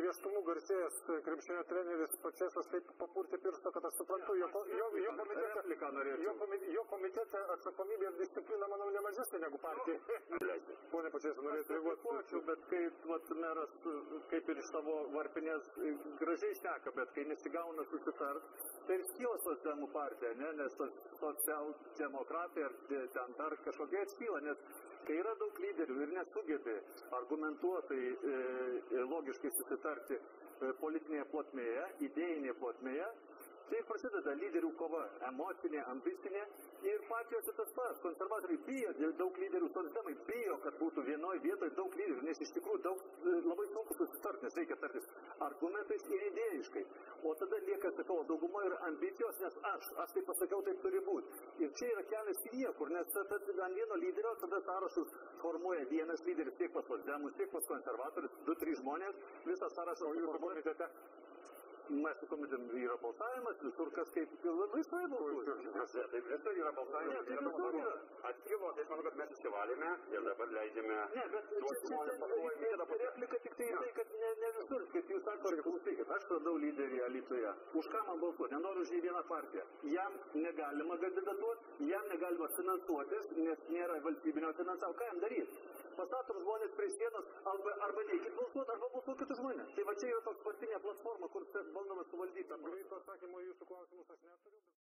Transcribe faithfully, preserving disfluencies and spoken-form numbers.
griežtumu garsėjęs krepšinio treneris Pačėsas taip papurtė pirštą, kad aš suprantu, jo, jo, jo, komitete, jo, komitete, jo komitete atsakomybė ir disciplina, manau, nemažesnė negu partija. Pone Pačėsas, norėtų reaguoti, bet kai vat, meras, kaip ir iš savo varpinės, gražiai šneka, bet kai nesigauna susitart, tai ir skyla socdemų partija, ne? Nes socialdemokratai ar ten dar kažkokia atskyla, nes kai yra daug lyderių ir nesugebė argumentuotai e, logiškai susitarti e, politinėje plotmėje, idėjinėje plotmėje, tai prasideda lyderių kova, emocinė, ambicinė ir partijos tas pats. Konservatoriai bijo, daug lyderių, socdemai bijo, kad būtų vienoje vietoje daug lyderių, nes iš tikrųjų daug, labai sunku susitarti, nes reikia tartis argumentais ir idėjiškai. O tada lieka, sakau, dauguma yra ambicijos, nes aš, aš tai pasakiau, taip turi būti. Ir čia yra kelias į niekur, nes ant vieno lyderio tada sąrašus formuoja vienas lyderis tiek pas socdemus, tiek pas konservatorius, du, trys žmonės, visą sąrašą komitete. Mes su komitem yra balsavimas, visur kas kaip labai svarbu. Taip, visur yra balsavimas. Ne, tai visur yra. Atskilo, tai aš manau, kad mes įsivalėme ir dabar leidžiame... Ne, bet čia replika tik tai tai, kad ne, ne visur, kaip jūs sakote, klausykit, aš radau lyderį Alytuje. Už ką man balsuoti? Nenoriu už jį vieną partiją. Jam negalima kandidatuoti, jam negalima finansuotis, nes nėra valstybinio finansavimo. Ką jam daryti? Pastatom žmonės prie sienos, arba, arba neikit balsuoti, arba balsuokit už mane. Tai va čia yra toks partinė platforma, kur bandoma suvaldyti. Greito atsakymo jūsų klausimus aš neturiu. Bet...